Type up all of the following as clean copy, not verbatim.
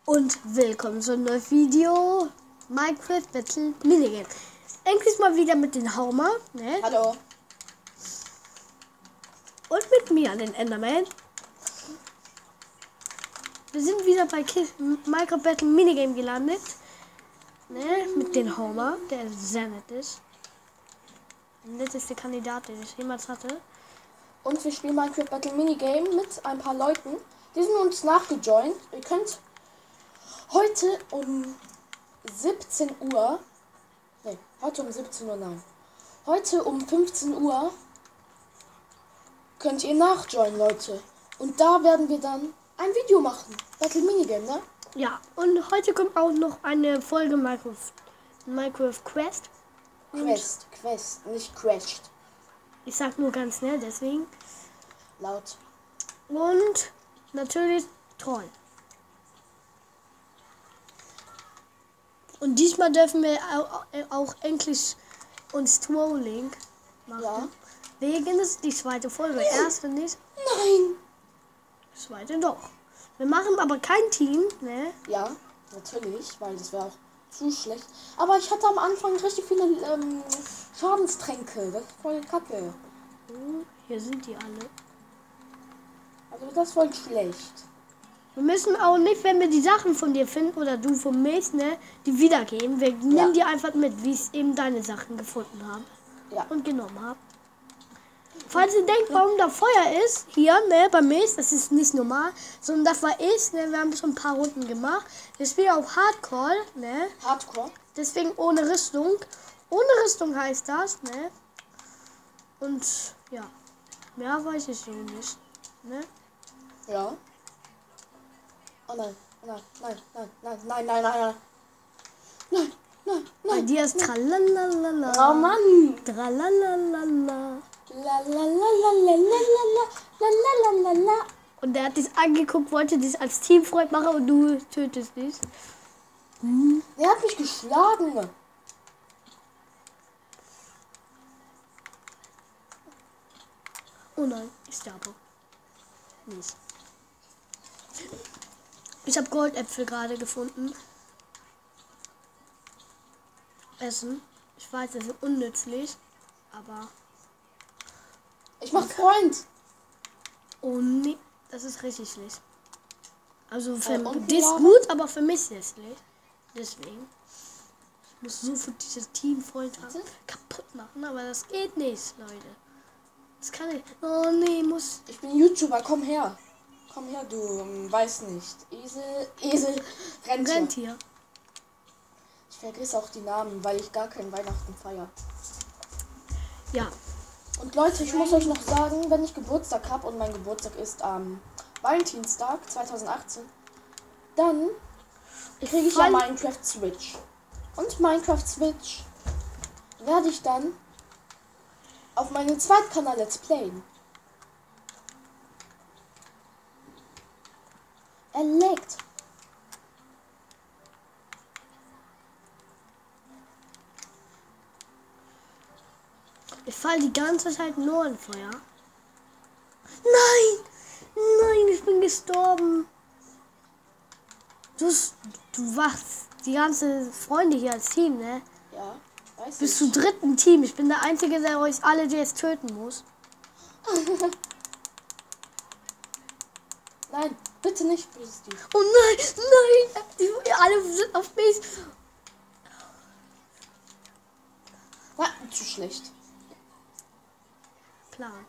Und willkommen zu einem neuen Video Minecraft Battle Minigame. Endlich mal wieder mit den Haumer, ne? Hallo. Und mit mir, den Enderman. Wir sind wieder bei Minecraft Battle Minigame gelandet, ne? Mit den Haumer, der sehr nett ist. Der netteste Kandidat, den ich jemals hatte. Und wir spielen Minecraft Battle Minigame mit ein paar Leuten. Die sind uns nachgejoint. Ihr könnt heute um 17 Uhr. Ne, heute um 17 Uhr, nein. Heute um 15 Uhr könnt ihr nachjoinen, Leute. Und da werden wir dann ein Video machen. Battle Minigame, ne? Ja, und heute kommt auch noch eine Folge Minecraft Quest. Quest, nicht crashed. Ich sag nur ganz schnell, deswegen. Laut. Und natürlich Troll. Und diesmal dürfen wir auch endlich uns Trolling machen. Ja. Wegen ist die zweite Folge. Erste nicht, Nein. zweite doch. Wir machen aber kein Team, ne? Ja, natürlich, weil das wäre auch zu schlecht. Aber ich hatte am Anfang richtig viele Schadenstränke. Das ist voll kacke. Oh, hier sind die alle. Also das ist voll schlecht. Wir müssen auch nicht, wenn wir die Sachen von dir finden oder du von mich, ne, die wiedergeben. Wir nehmen die einfach mit, wie ich eben deine Sachen gefunden habe Ja. und genommen habe. Falls ihr denkt, warum da Feuer ist, hier, ne, bei mir, das ist nicht normal, sondern das war ich, ne, wir haben schon ein paar Runden gemacht. Wir spielen auf Hardcore, ne, Hardcore. deswegen ohne Rüstung. Ohne Rüstung heißt das, ne. Und, ja, mehr weiß ich so nicht, ne. Ja. Oh nein, nein, nein, nein, nein, nein, nein, nein, nein. Nein, nein, Bei nein. dir ist tralalala. Oh Mann. Tralalala. La la la la la la la la la la la. Und der hat dich angeguckt, wollte dich als Teamfreund machen und du tötest dich. Er hat mich geschlagen. Oh nein, ich sterbe. Nicht. Ich habe Goldäpfel gerade gefunden. Essen. Ich weiß, das ist unnützlich, aber... Ich mach Freund. Oh nee, das ist richtig schlecht. Also für und dich Lava? gut, aber für mich ist schlecht. Deswegen. Ich muss so für dieses Teamfreund kaputt machen, aber das geht nicht, Leute. Das kann ich. Oh nee, muss. Ich bin YouTuber, komm her. Komm her, du weiß nicht. Esel, Rentier. Rentier. Ich vergiss auch die Namen, weil ich gar kein Weihnachten feiere. Ja. Und Leute, ich muss euch noch sagen, wenn ich Geburtstag habe und mein Geburtstag ist am Valentinstag 2018, dann kriege ich ja Minecraft Switch. Und Minecraft Switch werde ich dann auf meinem Zweitkanal Let's Playen. Er laggt. Ich fall die ganze Zeit nur in Feuer. Nein! Nein, ich bin gestorben. Du wachst die ganze Freunde hier als Team, ne? Ja, weiß Bis ich. zu dritten Team. Ich bin der Einzige, der euch alle jetzt töten muss. Nein, bitte nicht böse Steve. Oh nein, nein! Die alle sind auf mich. Na, zu schlecht. Plan.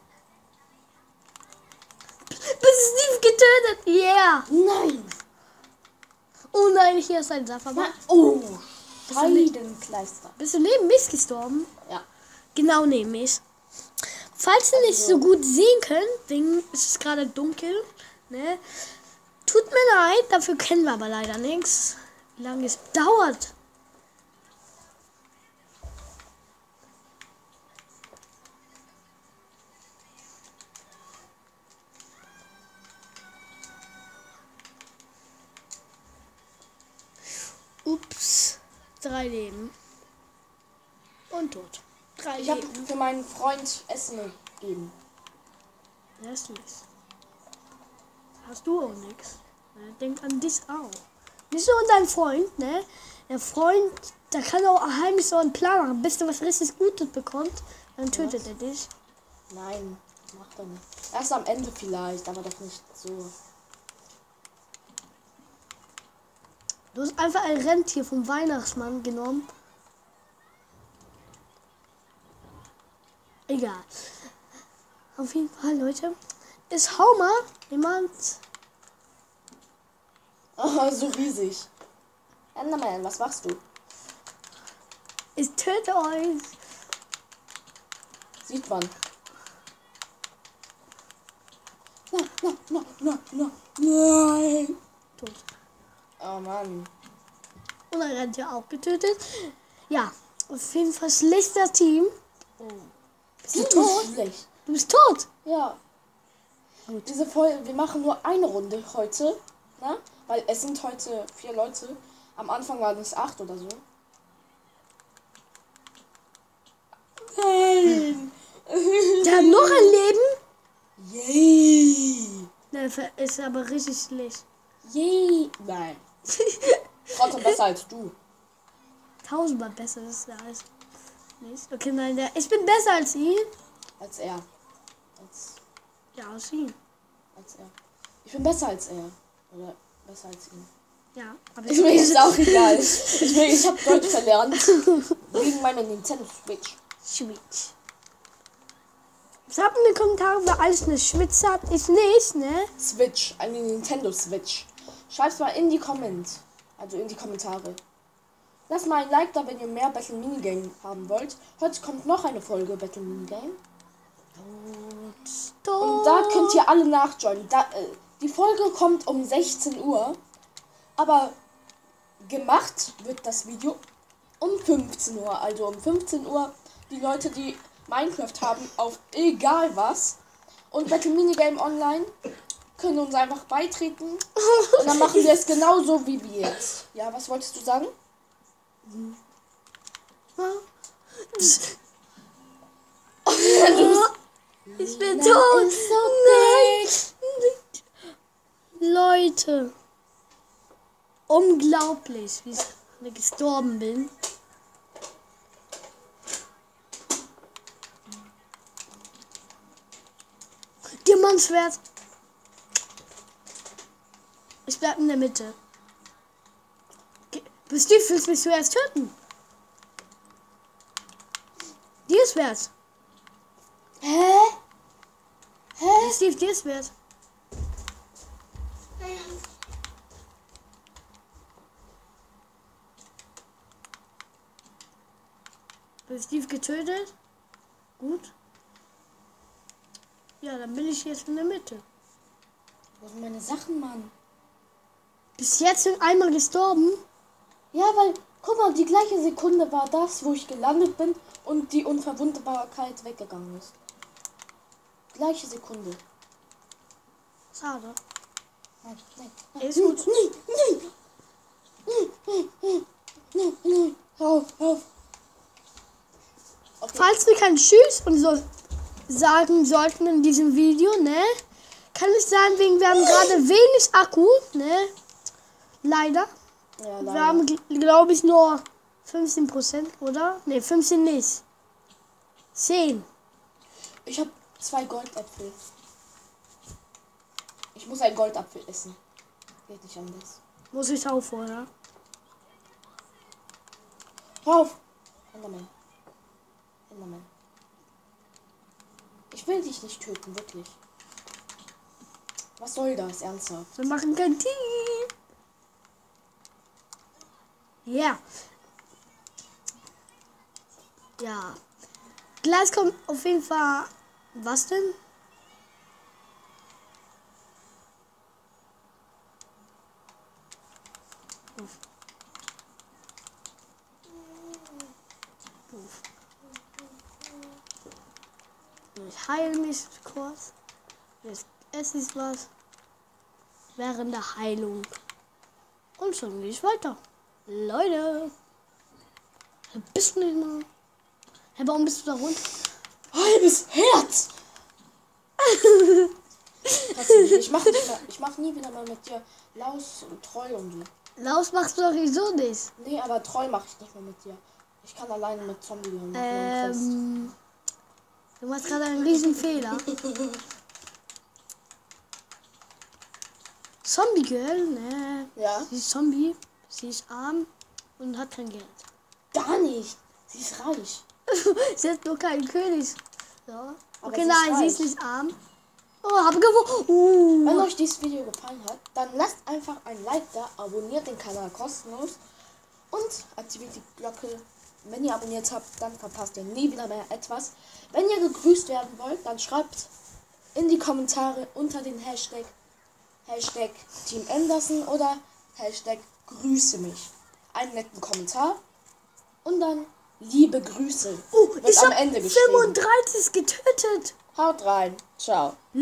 Bis Steve getötet. Yeah. Nein! Oh nein, hier ist ein Safermann. Oh, Bist du nicht- Scheidenkleister. Bist du neben mich gestorben? Ja. Genau neben mich. Falls ihr nicht so gut sehen könnt, wegen ist es gerade dunkel, ne? Tut mir leid, dafür kennen wir aber leider nichts. Wie lange es dauert. Ups. 3 Leben. Und tot. 3 Ich habe Leben. für meinen Freund Essen gegeben. Das ist nichts. Hast du auch nichts. Denk an dich auch. Nicht so dein Freund, ne? Der Freund, der kann auch heimlich so einen Plan machen, bis du was richtig Gutes bekommst, dann tötet er dich. Nein, macht er nicht. Erst am Ende vielleicht, aber doch nicht so. Du hast einfach ein Rentier vom Weihnachtsmann genommen. Egal. Auf jeden Fall, Leute. Ist Homer jemand? Oh, so riesig. Enderman, was machst du? Ich töte euch. Sieht man. Nein. Tot. Oh Mann. Und ein Rentier auch getötet. Ja, auf jeden Fall schlechter Team. Oh. Bist du tot? Schlecht. Du bist tot. Ja. Gut. Diese Folge, wir machen nur eine Runde heute. Ne? Weil es sind heute 4 Leute. Am Anfang waren es 8 oder so. Nein. Der hat noch ein Leben. Yay. Der ist aber richtig schlecht. Yay. Nein. Trotzdem besser als du. 1000-mal besser ist der als nicht. Okay, nein, ich bin besser als ihn. Als er. Ja, als ihn. Als er. Ich bin besser als er. Oder besser als ihn. Ja, aber Ist mir jetzt auch egal. Ich habe Deutsch verlernt. Wegen meiner Nintendo Switch. Switch. Schreibt in den Kommentaren, wer alles eine Switch hat. Ich nicht, ne? Switch. Eine Nintendo Switch. Schreib's mal in die Comments. Also in die Kommentare. Lasst mal ein Like da, wenn ihr mehr Battle Minigame haben wollt. Heute kommt noch eine Folge Battle Minigame. Und da könnt ihr alle nachjoinen. Die Folge kommt um 16 Uhr. Aber gemacht wird das Video um 15 Uhr. Also um 15 Uhr die Leute, die Minecraft haben, auf egal was. Und Battle Minigame Online können uns einfach beitreten. Und dann machen wir es genauso wie wir jetzt. Ja, was wolltest du sagen? Ich bin tot. Nein. Leute. Unglaublich, wie ich gestorben bin. Diamantschwert. Ich bleib in der Mitte. Bist du, willst mich zuerst töten? Dir ist wert. Hä? Steve, dir ist wert. Wird Steve getötet? Gut. Ja, dann bin ich jetzt in der Mitte. Wo sind meine Sachen, Mann? Bis jetzt sind einmal gestorben. Ja, weil, guck mal, die gleiche Sekunde war das, wo ich gelandet bin und die Unverwundbarkeit weggegangen ist. Gleiche Sekunde. Schade. Nein, nein, Ist gut. nein. Hör auf. Okay. Falls wir kein Tschüss und so sagen sollten in diesem Video, ne? Kann ich sagen, wegen wir haben gerade wenig Akku, ne? Leider. Ja, Wir leider. haben, glaube ich, nur 15%, oder? Ne, 15 nicht. 10. Ich habe 2 Goldäpfel. Ich muss einen Goldapfel essen. Geht nicht anders. Muss ich auch vorher. Hör auf! Enderman. Ich will dich nicht töten, wirklich. Was soll das, ernsthaft? Wir machen kein Team. Ja. Ja. Gleich kommt auf jeden Fall. Was denn? Uff. Uff. Ich heile mich kurz. Jetzt esse ich was. Während der Heilung. Und schon gehe ich weiter. Leute. Bist du nicht mal? Hey, warum bist du da runter? Halbes Herz! Ich mach nie wieder mal mit dir Laus, treu und so. Laus machst du doch sowieso nicht. Nee, aber treu mache ich nicht mehr mit dir. Ich kann alleine mit Zombie und Quest. Du machst gerade einen riesen Fehler. Zombie Girl, ne? Ja? Sie ist Zombie, sie ist arm und hat kein Geld. Gar nicht. Sie ist reich. Sie hat nur keinen König. So. Aber Okay, sie ist nein, sie reich. ist nicht arm. Oh, habe gewonnen. Wenn euch dieses Video gefallen hat, dann lasst einfach ein Like da, abonniert den Kanal kostenlos und aktiviert die Glocke. Wenn ihr abonniert habt, dann verpasst ihr nie wieder mehr etwas. Wenn ihr gegrüßt werden wollt, dann schreibt in die Kommentare unter den Hashtag Team Anderson oder Hashtag Grüße mich einen netten Kommentar und dann liebe Grüße. Ich wird am habe Ende geschrieben. 35 getötet. Haut rein. Ciao.